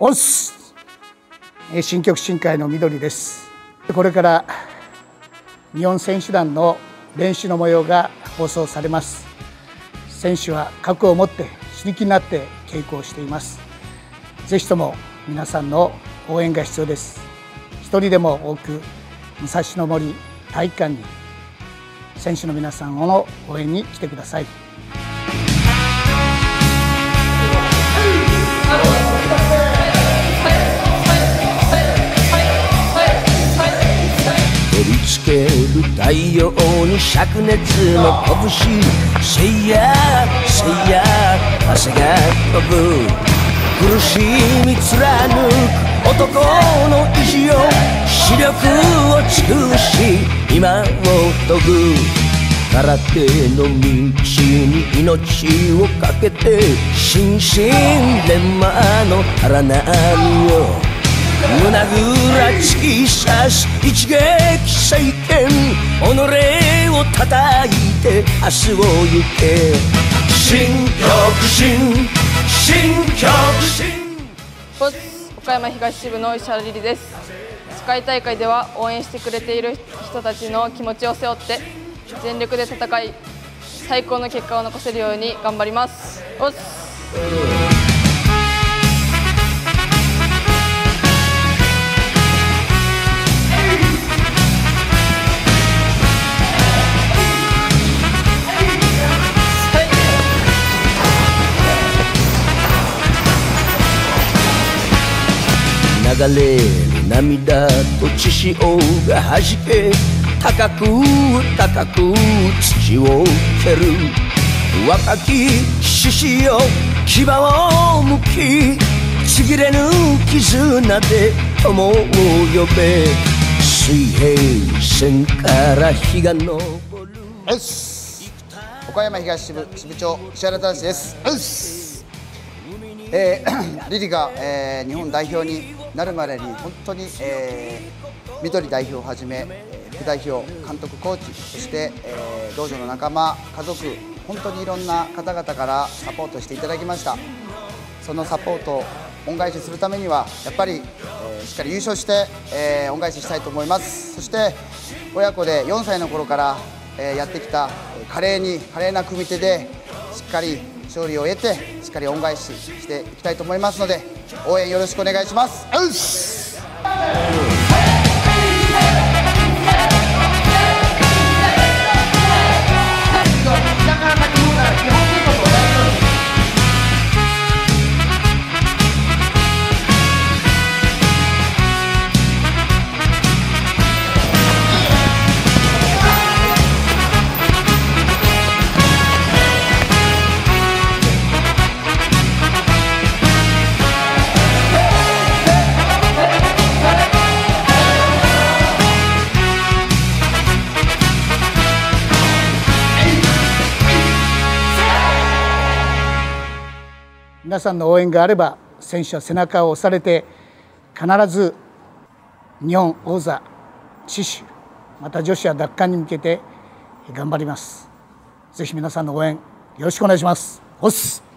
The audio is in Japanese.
おっす。新曲新会の緑です。これから日本選手団の練習の模様が放送されます。選手は覚悟を持って死ぬ気になって稽古をしています。ぜひとも皆さんの応援が必要です。一人でも多く武蔵野森体育館に選手の皆さんの応援に来てください。 照りつける太陽に灼熱の拳、せいやせいや汗が飛ぶ、苦しみ貫く男の意地を視力を尽くし今を研ぐ、空手の道に命をかけて心身連磨の荒波を胸ぐら突き刺す一撃政権、己を叩いて明日を行け、新極真新極真。 スポーツ岡山東支部の石原梨々です。世界大会では応援してくれている人たちの気持ちを背負って全力で戦い最高の結果を残せるように頑張ります。おっす。 流れる涙と血潮がはじけ、高く高く土を蹴る若き獅子よ牙をむき、ちぎれぬ絆で友を呼べ、水平線から日が昇る。 岡山東支部支部長石原忠です。リリが、日本代表になるまでに本当に、緑代表をはじめ副代表、監督、コーチ、そして、道場の仲間、家族、本当にいろんな方々からサポートしていただきました。そのサポートを恩返しするためにはやっぱり、しっかり優勝して、恩返ししたいと思います。そして親子で4歳の頃から、やってきた華麗な組手でしっかり勝利を得てしっかり恩返ししていきたいと思いますので応援よろしくお願いします。 皆さんの応援があれば選手は背中を押されて必ず日本王座死守また女子は奪還に向けて頑張ります。ぜひ皆さんの応援よろしくお願いします。おっす。